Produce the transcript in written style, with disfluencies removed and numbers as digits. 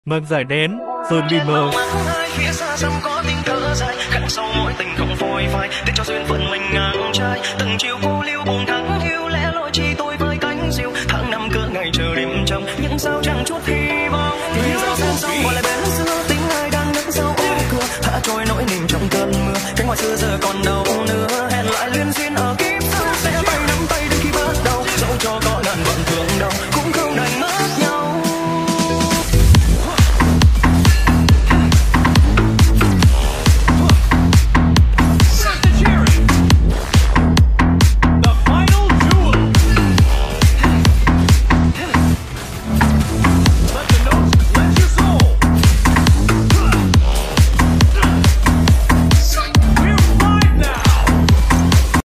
Mang giải đến sdreamer. Phía xa xăm có tiếng thở dài, khắc sâu mỗi tình không phôi phai, để cho duyên phận mình ngang trái. Từng chiều cô liêu buồn thắng hiu, lẽ loi chi tôi với cánh diều. Tháng năm cứ ngày chờ đêm trăng, những sao chẳng chút hy vọng. Vì sao sen sông gọi lại bên xưa, tính ai đang đứng sau ô cửa, thả trôi nỗi niềm trong cơn mưa. Cánh ngoài xưa giờ còn đâu nữa, hẹn lại liên duyên ở kiếp sau. Sẽ tay nắm tay đến khi bắt đầu, dẫu cho có ngàn vận thương đau.